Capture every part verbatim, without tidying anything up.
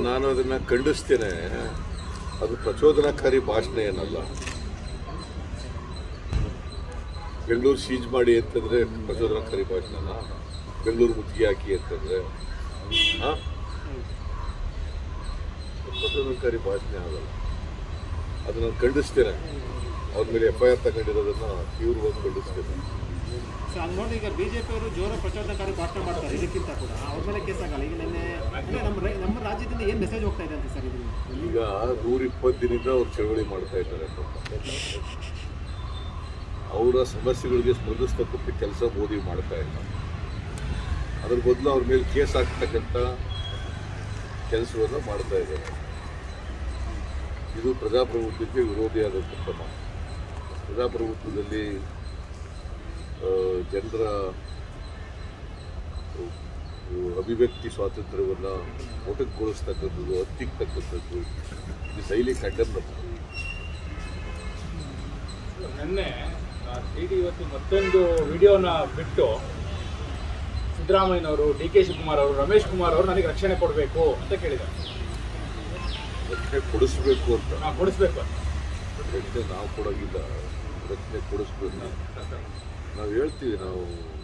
ನಾನು ಅದನ್ನು ಖಂಡಿಸ್ತೇನೆ. ಅದು ಪ್ರಚೋದನಾಕಾರಿ ಭಾಷಣ ಏನಲ್ಲ. ಬೆಂಗಳೂರು ಸೀಜ್ ಮಾಡಿ ಅಂತಂದರೆ ಪ್ರಚೋದನಾಕಾರಿ ಭಾಷಣನ, ಬೆಂಗಳೂರು ಮುತ್ತಿಗೆ ಹಾಕಿ ಅಂತಂದರೆ ಹಾಂ ಪ್ರಚೋದನಕಾರಿ ಭಾಷಣ ಆಗಲ್ಲ. ಅದನ್ನು ಖಂಡಿಸ್ತೇನೆ. ಅವ್ರ ಮೇಲೆ ಎಫ್ ಐ ಆರ್ ತಗೊಂಡಿರೋದನ್ನು ತೀವ್ರವಾಗಿ ಖಂಡಿಸ್ತೇನೆ. ಸೊ ಹಂಗೆ ನೋಡಿ, ಈಗ ಬಿಜೆಪಿಯವರು ಜೋರ ಪ್ರಚೋದನಕಾರಿ ಭಾಷಣ ಮಾಡ್ತಾರೆ, ಇದಕ್ಕಿಂತ ಕೂಡ ಅವ್ರ ಮೇಲೆ ಕೇಸ್ ಆಗಲ್ಲ. ಈಗ ನಿನ್ನೆ ನಮ್ಮ ನಮ್ಮ ರಾಜ್ಯದಿಂದ ಏನು ಮೆಸೇಜ್ ಹೋಗ್ತಾ ಇದೆ ಅಂತ ಸರ್? ಇದು ಈಗ ನೂರ ಇಪ್ಪತ್ತು ದಿನದಿಂದ ಅವ್ರು ಚಳವಳಿ ಮಾಡ್ತಾ ಇದ್ದಾರೆ. ಅವರ ಸಮಸ್ಯೆಗಳಿಗೆ ಸ್ಪಂದಿಸ್ತಕ್ಕಂಥ ಕೆಲಸ ಮೋದಿ ಮಾಡ್ತಾ ಇಲ್ಲ. ಅದ್ರ ಬದಲು ಅವ್ರ ಮೇಲೆ ಕೇಸ್ ಹಾಕ್ತಕ್ಕಂಥ ಕೆಲಸವನ್ನು ಮಾಡ್ತಾ ಇದ್ದಾರೆ. ಇದು ಪ್ರಜಾಪ್ರಭುತ್ವಕ್ಕೆ ವಿರೋಧಿಯಾದಂಥ ಕ್ರಮ. ಪ್ರಜಾಪ್ರಭುತ್ವದಲ್ಲಿ ಜನರ ಅಭಿವ್ಯಕ್ತಿ ಸ್ವಾತಂತ್ರ್ಯವನ್ನು ಮೊಟಕುಗೊಳಿಸ್ತಕ್ಕಂಥದ್ದು, ಹತ್ತಿಕ್ಕತಕ್ಕಂಥದ್ದು ಇದು ಶೈಲಿ ಕಂಡನ್ನ. ನಿನ್ನೆ ಡಿ ಇವತ್ತು ಮತ್ತೊಂದು ವಿಡಿಯೋನ ಬಿಟ್ಟು ಸಿದ್ದರಾಮಯ್ಯನವರು, ಡಿ ಕೆ ಶಿವಕುಮಾರ್ ಅವರು, ರಮೇಶ್ ಕುಮಾರ್ ಅವರು ನನಗೆ ರಕ್ಷಣೆ ಕೊಡಬೇಕು ಅಂತ ಕೇಳಿದ್ದಾರೆ. ರಕ್ಷಣೆ ಕೊಡಿಸ್ಬೇಕು ಅಂತ ಕೊಡಿಸ್ಬೇಕು ರಕ್ಷಣೆ ನಾವು ಕೊಡೋಗಿಲ್ಲ. ರಕ್ಷಣೆ ಕೊಡಿಸ್ಬೇಕು ನಾವು ಹೇಳ್ತೀವಿ. ನಾವು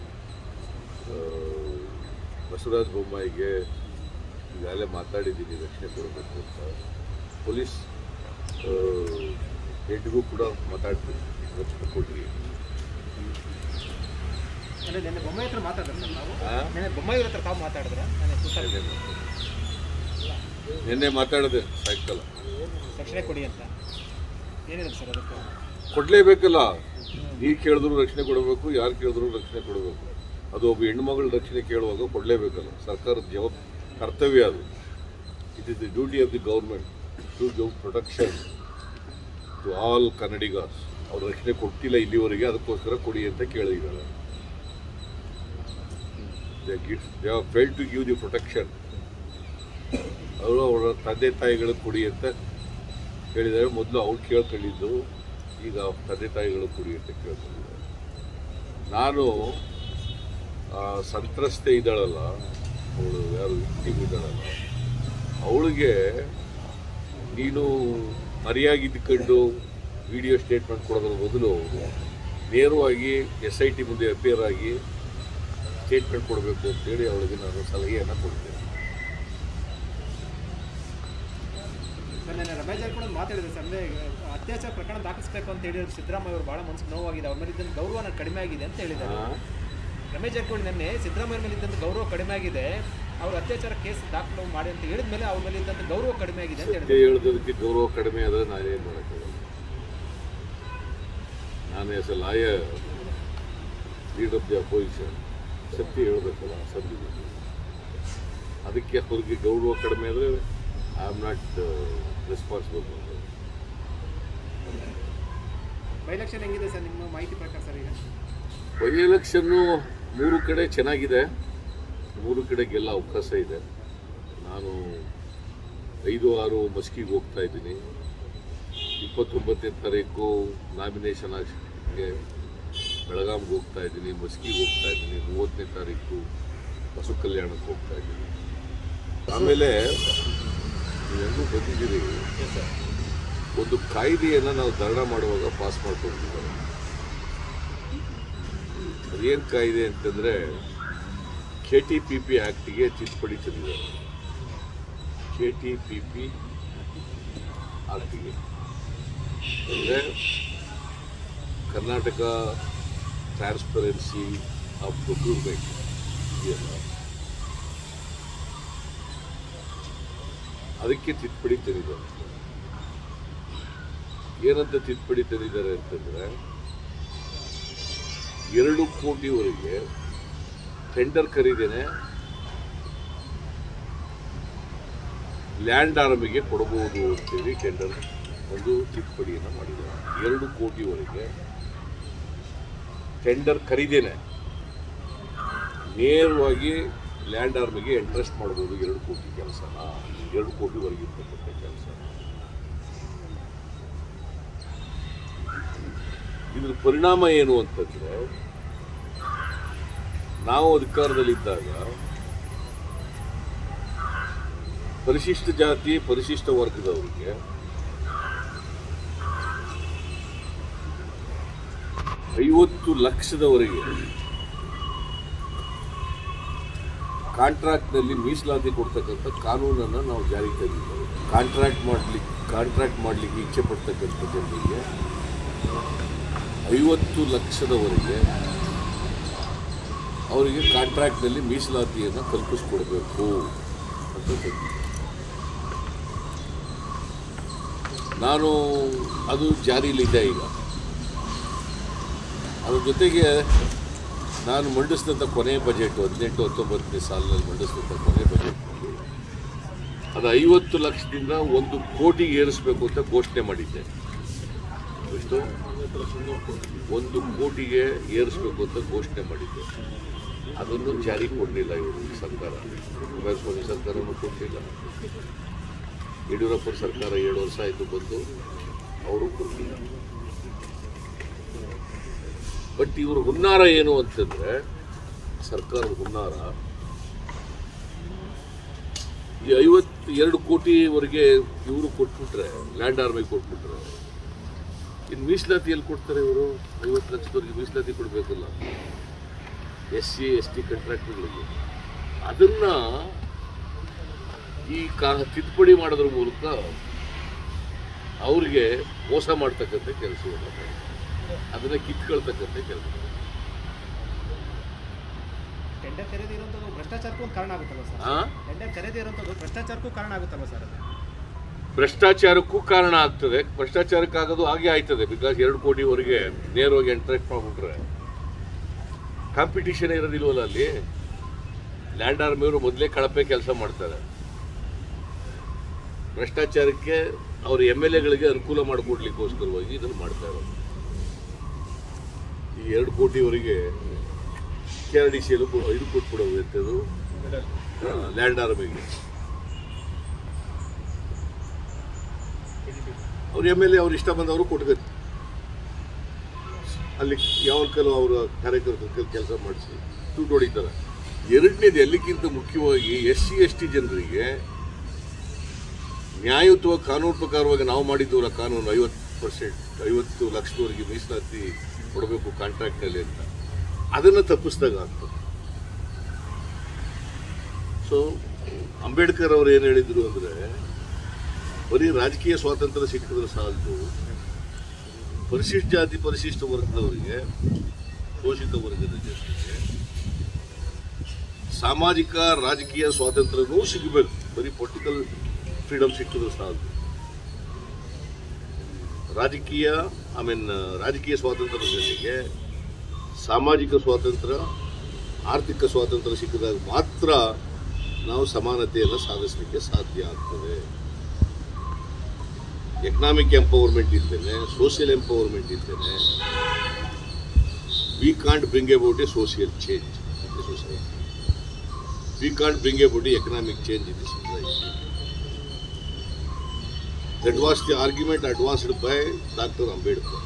ಬಸವರಾಜ ಬೊಮ್ಮಾಯಿಗೆ ಈಗಾಗಲೇ ಮಾತಾಡಿದ್ದೀನಿ ರಕ್ಷಣೆ ಕೊಡಬೇಕು ಅಂತ. ಪೊಲೀಸ್ ಹೆಡ್ಗೂ ಕೂಡ ಮಾತಾಡ್ತೀವಿ ರಕ್ಷಣೆ ಕೊಡ್ರಿ. ನಿನ್ನೆ ಬೊಮ್ಮಾಯಿ ಹತ್ರ ಮಾತಾಡಿದ್ರೆ ಸರ್ ನಾವು ನಿನ್ನೆ ಬೊಮ್ಮಾಯಿ ಹತ್ರ ತಾವು ಮಾತಾಡಿದ್ರೆ ನಿನ್ನೆ ಮಾತಾಡಿದೆ ಸಾಯಂಕಾಲ. ರಕ್ಷಣೆ ಕೊಡಿ ಅಂತ ಏನಿದೆ ಸರ್? ಅದಕ್ಕೆ ಕೊಡಲೇಬೇಕಲ್ಲ. ನೀವು ಕೇಳಿದ್ರು ರಕ್ಷಣೆ ಕೊಡಬೇಕು, ಯಾರು ಕೇಳಿದ್ರು ರಕ್ಷಣೆ ಕೊಡಬೇಕು. ಅದು ಒಬ್ಬ ಹೆಣ್ಣುಮಗಳ ರಕ್ಷಣೆ ಕೇಳುವಾಗ ಕೊಡಲೇಬೇಕಲ್ಲ. ಸರ್ಕಾರದ ಜವಾಬ್ ಕರ್ತವ್ಯ ಅದು. It is the duty of the government to give protection to all Kannadigas. ಅವ್ರು ರಕ್ಷಣೆ ಕೊಟ್ಟಿಲ್ಲ ಇಲ್ಲಿವರೆಗೆ, ಅದಕ್ಕೋಸ್ಕರ ಕೊಡಿ ಅಂತ ಕೇಳಿದ್ದಾರೆ. They have failed to give the protection. ಅವರು ಅವರ ತಂದೆ ತಾಯಿಗಳಿಗೆ ಕೊಡಿ ಅಂತ ಹೇಳಿದ್ದಾರೆ. ಮೊದಲು ಅವ್ರು ಕೇಳ್ಕೊಂಡಿದ್ದು, ಈಗ ತಂದೆ ತಾಯಿಗಳು ಕೊಡಿ ಅಂತ ಕೇಳ್ಕೊಂಡಿದ್ದಾರೆ. ನಾನು ಸಂತ್ರಸ್ತೆ ಇದ್ದಾಳಲ್ಲ, ಅವಳು ಯಾರು ವಿಕ್ಟಿಮ್ ಇದ್ದಾಳಲ್ಲ, ಅವಳಿಗೆ ನೀನು ಮರೆಯಾಗಿದ್ದುಕೊಂಡು ವಿಡಿಯೋ ಸ್ಟೇಟ್ಮೆಂಟ್ ಕೊಡೋದ್ರ ಬದಲು ನೇರವಾಗಿ ಎಸ್ ಐ ಟಿ ಮುಂದೆ ಅಪೇರ್ ಆಗಿ ಸ್ಟೇಟ್ಮೆಂಟ್ ಕೊಡಬೇಕು ಅಂತೇಳಿ ಅವಳಿಗೆ ನಾನು ಸಲಹೆಯನ್ನು ಕೊಡ್ತೇನೆ. ನಿನ್ನೆ ರಮೇಶ್ ಜಾರಕಿಹೊಳಿ ಮಾತಾಡಿದೆ ಸರ್, ಅಂದರೆ ಅತ್ಯಾಚಾರ ಪ್ರಕರಣ ದಾಖಲಿಸಬೇಕು ಅಂತ ಹೇಳಿದ್ರು ಸಿದ್ದರಾಮಯ್ಯ ಅವರು. ಭಾಳ ಮನಸ್ಸಿಗೆ ನೋವಾಗಿದೆ, ಅವ್ರ ಮೇಲೆ ಇದ್ದಂಥ ಗೌರವ ಕಡಿಮೆ ಆಗಿದೆ ಅಂತ ಹೇಳಿದ್ದಾರೆ ರಮೇಶ್ ಜಾರಕಿಹೊಳಿ. ನಿನ್ನೆ ಸಿದ್ದರಾಮಯ್ಯ ಮೇಲೆ ಇದ್ದಂಥ ಗೌರವ ಕಡಿಮೆ ಆಗಿದೆ, ಅವ್ರ ಅತ್ಯಾಚಾರ ಕೇಸ್ ದಾಖಲು ಮಾಡಿ ಅಂತ ಹೇಳಿದ ಮೇಲೆ ಅವ್ರ ಮೇಲೆ ಇದ್ದಂಥ ಗೌರವ ಕಡಿಮೆ ಆಗಿದೆ ಅಂತ ಹೇಳಿದ್ರು. ಹೇಳೋದಕ್ಕೆ ಗೌರವ ಕಡಿಮೆ ಆದರೆ ನಾನೇನು ಮಾಡೋಕ್ಕಾಗಲ್ಲ. ನಾನು as a lawyer, leader of the opposition, ಸತ್ಯ ಹೇಳಬೇಕಲ್ಲ, ಸತ್ಯ. ಅದಕ್ಕೆ ಅವ್ರಿಗೆ ಗೌರವ ಕಡಿಮೆ ಆದರೆ I am not responsible. By election ಹೆಂಗಿದೆ ಸರ್ ನಿಮ್ಮ ಮಾಹಿತಿ ಪ್ರಕಾರ ಸರ್? ಈಗ ಬೈ ಎಲೆಕ್ಷನ್ನು ಮೂರು ಕಡೆ ಚೆನ್ನಾಗಿದೆ, ಮೂರು ಕಡೆ ಗೆಲ್ಲ ಅವಕಾಶ ಇದೆ. ನಾನು ಐದು ಆರು ಮಸ್ಕಿಗೆ ಹೋಗ್ತಾ ಇದ್ದೀನಿ. ಇಪ್ಪತ್ತೊಂಬತ್ತನೇ ತಾರೀಕು ನಾಮಿನೇಷನ್ ಆಗಿ ಬೆಳಗಾವಿಗೆ ಹೋಗ್ತಾ ಇದ್ದೀನಿ, ಮಸ್ಕಿಗೆ ಹೋಗ್ತಾ ಇದ್ದೀನಿ. ಮೂವತ್ತನೇ ತಾರೀಕು ಬಸವ ಕಲ್ಯಾಣಕ್ಕೆ ಹೋಗ್ತಾ ಇದ್ದೀನಿ. ಆಮೇಲೆ ನೀವೆಲ್ಲೂ ಬಂದಿದ್ದೀರಿ, ಒಂದು ಕಾಯ್ದೆಯನ್ನು ನಾವು ಧರಣ ಮಾಡುವಾಗ ಪಾಸ್ ಮಾಡ್ಕೊಂಡಿದ್ದೀವಿ. ಅದೇನು ಕಾಯ್ದೆ ಅಂತಂದರೆ ಕೆ ಟಿ ಪಿ ಪಿ ಆ್ಯಕ್ಟಿಗೆ ತಿದ್ದುಪಡಿ ತಂದಿದ್ದಾರೆ. ಕೆ ಟಿ ಪಿ ಪಿ ಆ್ಯಕ್ಟಿಗೆ ಅಂದರೆ ಕರ್ನಾಟಕ ಟ್ರಾನ್ಸ್ಪರೆನ್ಸಿ ಆಫ್ ಪ್ರೊಕ್ಯೂರ್ಮೆಂಟ್ ಇದೆಯಲ್ಲ, ಅದಕ್ಕೆ ತಿದ್ದುಪಡಿ ತಂದಿದ್ದಾರೆ. ಏನಂತ ತಿದ್ದುಪಡಿ ತಂದಿದ್ದಾರೆ ಅಂತಂದರೆ, ಎರಡು ಕೋಟಿವರೆಗೆ ಟೆಂಡರ್ ಖರೀದಿನೇ ಲ್ಯಾಂಡ್ ಆರ್ಮಿಗೆ ಕೊಡಬಹುದು ಅಂತೇಳಿ ಟೆಂಡರ್ ಒಂದು ತಿದ್ದುಪಡಿಯನ್ನು ಮಾಡಿದ್ದಾರೆ. ಎರಡು ಕೋಟಿವರೆಗೆ ಟೆಂಡರ್ ಖರೀದಿನೇ ನೇರವಾಗಿ ಲ್ಯಾಂಡ್ ಆರ್ಮಿಗೆ ಇಂಟ್ರೆಸ್ಟ್ ಮಾಡ್ಬೋದು. ಎರಡು ಕೋಟಿ ಕೆಲಸನ, ಎರಡು ಕೋಟಿವರೆಗೆ ಇರ್ತಕ್ಕಂಥ ಕೆಲಸ. ಇದ್ರ ಪರಿಣಾಮ ಏನು ಅಂತಂದರೆ, ನಾವು ಅಧಿಕಾರದಲ್ಲಿದ್ದಾಗ ಪರಿಶಿಷ್ಟ ಜಾತಿ ಪರಿಶಿಷ್ಟ ವರ್ಗದವರಿಗೆ ಐವತ್ತು ಲಕ್ಷದವರೆಗೆ ಕಾಂಟ್ರಾಕ್ಟ್ನಲ್ಲಿ ಮೀಸಲಾತಿ ಕೊಡ್ತಕ್ಕಂಥ ಕಾನೂನನ್ನು ನಾವು ಜಾರಿಗೆ ತಂದಿದ್ದೇವೆ. ಕಾಂಟ್ರಾಕ್ಟ್ ಮಾಡಲಿಕ್ಕೆ ಕಾಂಟ್ರಾಕ್ಟ್ ಮಾಡಲಿಕ್ಕೆ ಇಚ್ಛೆ ಪಡ್ತಕ್ಕಂಥ ಜನರಿಗೆ ಐವತ್ತು ಲಕ್ಷದವರೆಗೆ ಅವರಿಗೆ ಕಾಂಟ್ರಾಕ್ಟ್ನಲ್ಲಿ ಮೀಸಲಾತಿಯನ್ನು ಕಲ್ಪಿಸ್ಕೊಡ್ಬೇಕು ಅಂತ ತಂದಿದ್ದೆ. ನಾನು ಅದು ಜಾರಿಯಲ್ಲಿದೆ ಈಗ. ಅದ್ರ ಜೊತೆಗೆ ನಾನು ಮಂಡಿಸಿದಂಥ ಕೊನೆಯ ಬಜೆಟ್ ಹದಿನೆಂಟು ಹತ್ತೊಂಬತ್ತನೇ ಸಾಲಿನಲ್ಲಿ ಮಂಡಿಸಿದಂಥ ಕೊನೆಯ ಬಜೆಟ್ನಲ್ಲಿ ಅದು ಐವತ್ತು ಲಕ್ಷದಿಂದ ಒಂದು ಕೋಟಿಗೆ ಏರಿಸಬೇಕು ಅಂತ ಘೋಷಣೆ ಮಾಡಿದ್ದೆ. ಎಷ್ಟು? ಒಂದು ಕೋಟಿಗೆ ಏರಿಸಬೇಕು ಅಂತ ಘೋಷಣೆ ಮಾಡಿದ್ದೆ. ಅದನ್ನು ಜಾರಿ ಕೊಡಲಿಲ್ಲ ಇವರು ಸರ್ಕಾರ. ಕುಮಾರಸ್ವಾಮಿ ಸರ್ಕಾರನೂ ಕೊಡಲಿಲ್ಲ. ಯಡಿಯೂರಪ್ಪನ ಸರ್ಕಾರ ಏಳು ವರ್ಷ ಆಯಿತು ಬಂದು, ಅವರು ಕೊಡಲಿಲ್ಲ. ಬಟ್ ಇವರು ಹುನ್ನಾರ ಏನು ಅಂತಂದರೆ, ಸರ್ಕಾರದ ಹುನ್ನಾರ ಈ ಐವತ್ತು ಎರಡು ಕೋಟಿವರೆಗೆ ಇವರು ಕೊಟ್ಬಿಟ್ರೆ, ಲ್ಯಾಂಡ್ ಆರ್ಮಿಗೆ ಕೊಟ್ಬಿಟ್ರೆ, ಇನ್ನು ಮೀಸಲಾತಿಯಲ್ಲಿ ಕೊಡ್ತಾರೆ ಇವರು. ಐವತ್ತು ಲಕ್ಷದವರೆಗೆ ಮೀಸಲಾತಿ ಕೊಡಬೇಕಲ್ಲ ಎಸ್ ಸಿ ಎಸ್ ಟಿ ಕಾಂಟ್ರಾಕ್ಟ್ಗಳಿಗೆ. ಅದನ್ನು ಈ ಕಾ ತಿದ್ದುಪಡಿ ಮಾಡೋದ್ರ ಮೂಲಕ ಅವ್ರಿಗೆ ಮೋಸ ಮಾಡ್ತಕ್ಕಂಥ ಕೆಲಸವನ್ನು ಮಾಡಿ ಅದನ್ನು ಕಿತ್ಕೊಳ್ತಕ್ಕಂಥ ಕೆಲಸ. ಟೆಂಡರ್ ಕರೆದಿ ಇರುವಂಥದ್ದು ಭ್ರಷ್ಟಾಚಾರಕ್ಕೂ ಒಂದು ಕಾರಣ ಆಗುತ್ತಲ್ಲ ಸರ್? ಹಾಂ, ಟೆಂಡರ್ ಕರೆದಿ ಇರುವಂಥದ್ದು ಭ್ರಷ್ಟಾಚಾರಕ್ಕೂ ಕಾರಣ ಆಗುತ್ತಲ್ಲ ಸರ್? ಅದು ಭ್ರಷ್ಟಾಚಾರಕ್ಕೂ ಕಾರಣ ಆಗ್ತದೆ. ಭ್ರಷ್ಟಾಚಾರಕ್ಕಾಗೋದು ಹಾಗೆ ಆಯ್ತದೆ. ಬಿಕಾಸ್ ಎರಡು ಕೋಟಿವರೆಗೆ ನೇರವಾಗಿ ಎಂಟ್ರಾಕ್ಟ್ ಮಾಡಿಬಿಟ್ರೆ ಕಾಂಪಿಟೀಷನ್ ಇರೋದಿಲ್ವಲ್ಲ ಅಲ್ಲಿ. ಲ್ಯಾಂಡ್ ಆರ್ಮಿಯವರು ಮೊದಲೇ ಕಳಪೆ ಕೆಲಸ ಮಾಡ್ತಾರೆ. ಭ್ರಷ್ಟಾಚಾರಕ್ಕೆ ಅವ್ರ ಎಮ್ ಎಲ್ ಎಗಳಿಗೆ ಅನುಕೂಲ ಮಾಡಿಕೊಡ್ಲಿಕ್ಕೋಸ್ಕರವಾಗಿ ಇದನ್ನು ಮಾಡ್ತಾ ಇರೋದು. ಈ ಎರಡು ಕೋಟಿವರೆಗೆ ಕೆ ಆರ್ ಡಿ ಸಿಯಲ್ಲೂ ಇದು ಕೊಟ್ಬಿಡೋದು ಎಂಥದ್ದು ಲ್ಯಾಂಡ್ ಆರ್ಮಿಗೆ. ಅವ್ರ ಎಮ್ ಎಲ್ ಎ ಅವ್ರು ಇಷ್ಟ ಬಂದವರು ಕೊಟ್ಬೇಕು. ಅಲ್ಲಿ ಯಾವ ಕೆಲವು ಅವರ ಕಾರ್ಯಕರ್ತರ ಕೆಲಸ ಮಾಡಿಸಿ ದುಡ್ಡು ಹೊಡಿತಾರೆ. ಎರಡನೇದು, ಎಲ್ಲಕ್ಕಿಂತ ಮುಖ್ಯವಾಗಿ ಎಸ್ ಸಿ ಎಸ್ ಟಿ ಜನರಿಗೆ ನ್ಯಾಯಯುತವಾಗಿ ಕಾನೂನು ಪ್ರಕಾರವಾಗಿ ನಾವು ಮಾಡಿದ್ದವರ ಕಾನೂನು ಐವತ್ತು ಪರ್ಸೆಂಟ್ ಐವತ್ತು ಲಕ್ಷದವರೆಗೆ ಮೀಸಲಾತಿ ಕೊಡಬೇಕು ಕಾಂಟ್ರಾಕ್ಟ್ನಲ್ಲಿ ಅಂತ, ಅದನ್ನು ತಪ್ಪಿಸಿದಾಗ ಆಗ್ತದೆ. ಸೊ ಅಂಬೇಡ್ಕರ್ ಅವರು ಏನು ಹೇಳಿದರು ಅಂದರೆ, ಬರೀ ರಾಜಕೀಯ ಸ್ವಾತಂತ್ರ್ಯ ಸಿಕ್ಕಿದ್ರೆ ಸಾಲದು, ಪರಿಶಿಷ್ಟ ಜಾತಿ ಪರಿಶಿಷ್ಟ ವರ್ಗದವರಿಗೆ, ಶೋಷಿತ ವರ್ಗದ ಜನರಿಗೆ ಸಾಮಾಜಿಕ ರಾಜಕೀಯ ಸ್ವಾತಂತ್ರ್ಯವೂ ಸಿಗಬೇಕು. ಬರೀ ಪೊಲಿಟಿಕಲ್ ಫ್ರೀಡಮ್ ಸಿಕ್ಕಿದ್ರೆ ಸಾಲದು. ರಾಜಕೀಯ ಐ ಮೀನ್ ರಾಜಕೀಯ ಸ್ವಾತಂತ್ರ್ಯದ ಜೊತೆಗೆ ಸಾಮಾಜಿಕ ಸ್ವಾತಂತ್ರ್ಯ, ಆರ್ಥಿಕ ಸ್ವಾತಂತ್ರ್ಯ ಸಿಕ್ಕಿದಾಗ ಮಾತ್ರ ನಾವು ಸಮಾನತೆಯನ್ನು ಸಾಧಿಸಲಿಕ್ಕೆ ಸಾಧ್ಯ ಆಗ್ತದೆ. ಎಕನಾಮಿಕ್ ಎಂಪವರ್ಮೆಂಟ್ ಇದ್ದೇನೆ, ಸೋಷಿಯಲ್ ಎಂಪವರ್ಮೆಂಟ್ ಇದ್ದೇನೆ, we can't bring about a social change in the society. We can't bring about a economic change in the society. That was the argument advanced by Doctor Ambedkar.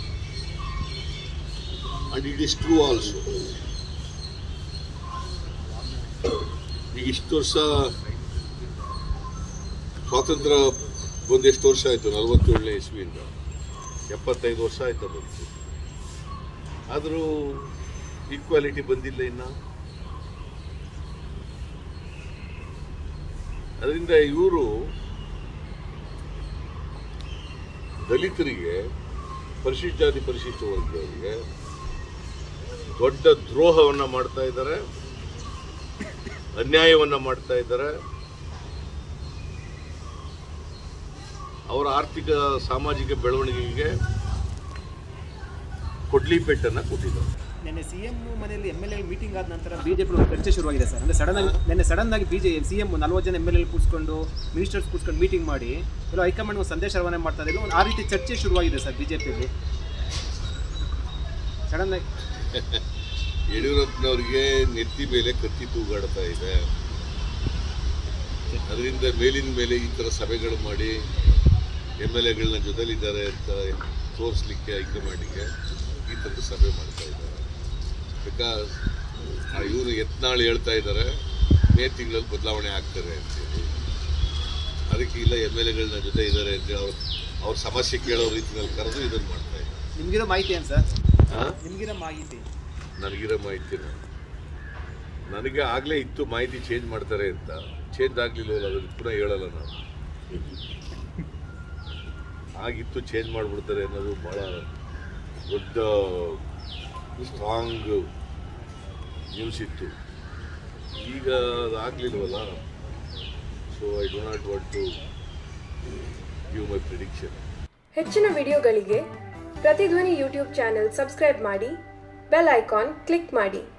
And it is true also. ಈಗ ಇಷ್ಟು ವರ್ಷ ಸ್ವಾತಂತ್ರ್ಯ ಬಂದು ಎಷ್ಟು ವರ್ಷ ಆಯಿತು? ನಲವತ್ತೇಳನೇ ಇಸ್ವಿಯಿಂದ ಎಪ್ಪತ್ತೈದು ವರ್ಷ ಆಯ್ತು ಬಂತು. ಆದರೂ ಈಕ್ವಾಲಿಟಿ ಬಂದಿಲ್ಲ ಇನ್ನು. ಅದರಿಂದ ಇವರು ದಲಿತರಿಗೆ, ಪರಿಶಿಷ್ಟ ಜಾತಿ ಪರಿಶಿಷ್ಟ ವರ್ಗದವರಿಗೆ ದೊಡ್ಡ ದ್ರೋಹವನ್ನು ಮಾಡ್ತಾ ಇದ್ದಾರೆ, ಅನ್ಯಾಯವನ್ನು ಮಾಡ್ತಾ ಇದ್ದಾರೆ. ಅವರ ಆರ್ಥಿಕ ಸಾಮಾಜಿಕ ಬೆಳವಣಿಗೆಗೆ ಕೊಡ್ಲಿ ಪೆಟ್ಟನ್ನು ಕೊಟ್ಟಿದ್ದಾರೆ. ನಿನ್ನೆ ಸಿ ಎಂ ಮನೆಯಲ್ಲಿ ಎಮ್ ಎಲ್ ಎ ಮೀಟಿಂಗ್ ಆದ ನಂತರ ಬಿಜೆಪಿ ಚರ್ಚೆ ಶುರುವಾಗಿದೆ ಸರ್. ಅಂದರೆ ಸಡನ್ ಆಗಿ ನಿನ್ನೆ ಸಡನ್ ಆಗಿ ಬಿಜೆ ಸಿ ಎಂ ನಲ್ವತ್ತು ಜನ ಎಮ್ ಎಲ್ ಎ ಕೂರಿಸ್ಕೊಂಡು ಮಿನಿಸ್ಟರ್ಸ್ ಕೂರಿಸ್ಕೊಂಡು ಮೀಟಿಂಗ್ ಮಾಡಿ ಎಲ್ಲ ಹೈಕಮಾಂಡ್ ಒಂದು ಸಂದೇಶ ರವಾನೆ ಮಾಡ್ತಾ ಇದ್ದಾರೆ. ಆ ರೀತಿ ಚರ್ಚೆ ಶುರುವಾಗಿದೆ ಸರ್ ಬಿಜೆಪಿಯಲ್ಲಿ ಸಡನ್ ಆಗಿ. ಯಡಿಯೂರಪ್ಪನವ್ರಿಗೆ ನೆತ್ತಿ ಮೇಲೆ ಕತ್ತಿ ತೂಗಾಡ್ತಾ ಇದೆ. ಅದರಿಂದ ಮೇಲಿನ ಮೇಲೆ ಈ ಥರ ಸಭೆಗಳು ಮಾಡಿ ಎಮ್ ಎಲ್ ಎಗಳನ್ನ ಜೊತೆಲಿದ್ದಾರೆ ಅಂತ ತೋರಿಸ್ಲಿಕ್ಕೆ ಹೈಕಮಾಂಡಿಗೆ ಈ ಥರದ ಸಭೆ ಮಾಡ್ತಾ ಇದ್ದಾರೆ. ಬಿಕಾಸ್ ಇವರು ಯತ್ನಾಳ್ ಹೇಳ್ತಾ ಇದ್ದಾರೆ ಮೇ ತಿಂಗಳಲ್ಲಿ ಬದಲಾವಣೆ ಆಗ್ತದೆ ಅಂತೇಳಿ. ಅದಕ್ಕೆ ಇಲ್ಲ ಎಮ್ ಎಲ್ ಎಗಳನ್ನ ಜೊತೆ ಇದ್ದಾರೆ ಅಂತ ಅವ್ರು ಅವ್ರ ಸಮಸ್ಯೆ ಕೇಳೋ ರೀತಿಯಲ್ಲಿ ಕರೆದು ಇದನ್ನು ಮಾಡ್ತಾ ಇದ್ದಾರೆ. ನಿಮಗಿರೋ ಮಾಹಿತಿ ಏನು ಸರ್? ಹಾಂ, ನಿಮಗಿರೋ ಮಾಹಿತಿ ನನಗಿರೋ ಮಾಹಿತಿನ ನನಗೆ ಆಗಲೇ ಇತ್ತು ಮಾಹಿತಿ ಚೇಂಜ್ ಮಾಡ್ತಾರೆ ಅಂತ. ಚೇಂಜ್ ಆಗಲಿಲ್ಲ, ಅದನ್ನು ಪುನಃ ಹೇಳಲ್ಲ ನಾನು. ಆಗಿತ್ತು ಚೇಂಜ್ ಮಾಡಿಬಿಡ್ತಾರೆ ಅನ್ನೋದು ಭಾಳ ದೊಡ್ಡ ಸ್ಟ್ರಾಂಗ್ ನ್ಯೂಸ್ ಇತ್ತು. ಈಗ ಅದಾಗಲಿಲ್ವಲ್ಲ, so I do not want to give my prediction. ಹೆಚ್ಚಿನ ವಿಡಿಯೋಗಳಿಗೆ ಪ್ರತಿಧ್ವನಿ ಯೂಟ್ಯೂಬ್ ಚಾನೆಲ್ ಸಬ್ಸ್ಕ್ರೈಬ್ ಮಾಡಿ, ಬೆಲ್ ಐಕಾನ್ ಕ್ಲಿಕ್ ಮಾಡಿ.